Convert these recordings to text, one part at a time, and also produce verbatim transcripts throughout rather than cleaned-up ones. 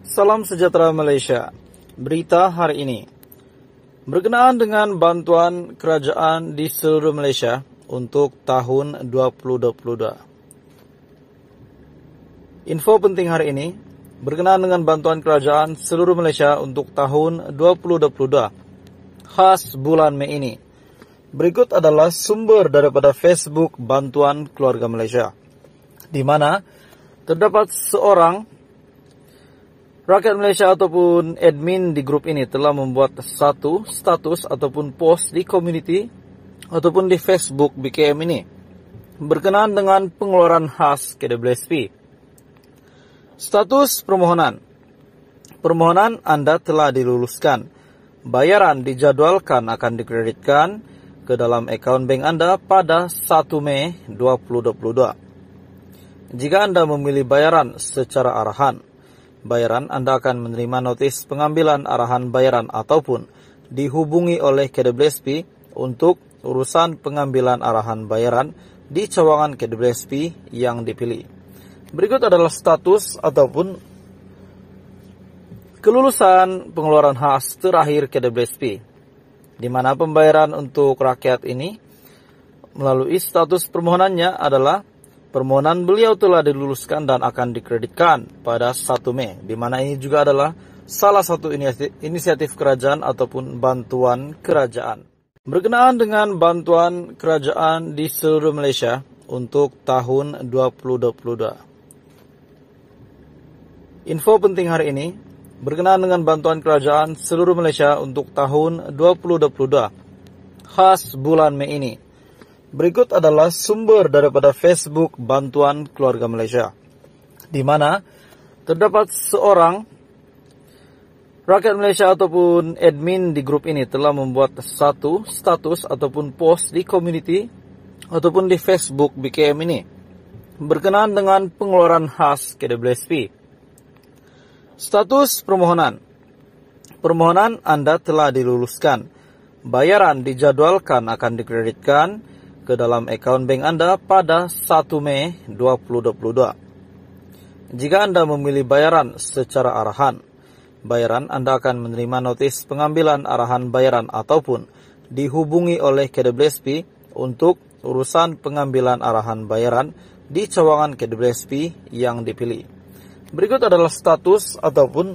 Salam sejahtera Malaysia. Berita hari ini berkenaan dengan bantuan kerajaan di seluruh Malaysia untuk tahun dua ribu dua puluh dua. Info penting hari ini berkenaan dengan bantuan kerajaan seluruh Malaysia untuk tahun dua ribu dua puluh dua khas bulan Mei ini. Berikut adalah sumber daripada Facebook Bantuan Keluarga Malaysia, di mana terdapat seorang rakyat Malaysia ataupun admin di grup ini telah membuat satu status ataupun post di community ataupun di Facebook B K M ini berkenaan dengan pengeluaran khas K W S P. Status permohonan. Permohonan Anda telah diluluskan. Bayaran dijadwalkan akan dikreditkan ke dalam akaun bank Anda pada satu Mei dua ribu dua puluh dua. Jika Anda memilih bayaran secara arahan, bayaran Anda akan menerima notis pengambilan arahan bayaran ataupun dihubungi oleh K W S P untuk urusan pengambilan arahan bayaran di cawangan K W S P yang dipilih. Berikut adalah status ataupun kelulusan pengeluaran khas terakhir K W S P, di mana pembayaran untuk rakyat ini melalui status permohonannya adalah permohonan beliau telah diluluskan dan akan dikreditkan pada satu Mei, di mana ini juga adalah salah satu inisiatif kerajaan ataupun bantuan kerajaan. Berkenaan dengan bantuan kerajaan di seluruh Malaysia untuk tahun dua ribu dua puluh dua. Info penting hari ini berkenaan dengan bantuan kerajaan seluruh Malaysia untuk tahun dua ribu dua puluh dua khas bulan Mei ini. Berikut adalah sumber daripada Facebook Bantuan Keluarga Malaysia, di mana terdapat seorang rakyat Malaysia ataupun admin di grup ini telah membuat satu status ataupun post di community ataupun di Facebook B K M ini berkenaan dengan pengeluaran khas K W S P. Status permohonan. Permohonan Anda telah diluluskan. Bayaran dijadwalkan akan dikreditkan ke dalam akaun bank Anda pada satu Mei dua ribu dua puluh dua. Jika Anda memilih bayaran secara arahan, bayaran Anda akan menerima notis pengambilan arahan bayaran ataupun dihubungi oleh K W S P untuk urusan pengambilan arahan bayaran di cawangan K W S P yang dipilih. Berikut adalah status ataupun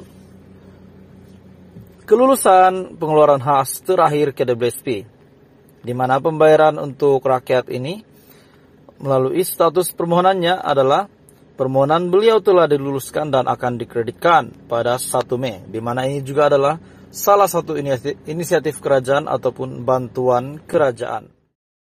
kelulusan pengeluaran khas terakhir K W S P, di mana pembayaran untuk rakyat ini melalui status permohonannya adalah permohonan beliau telah diluluskan dan akan dikreditkan pada satu Mei, di mana ini juga adalah salah satu inisiatif kerajaan ataupun bantuan kerajaan.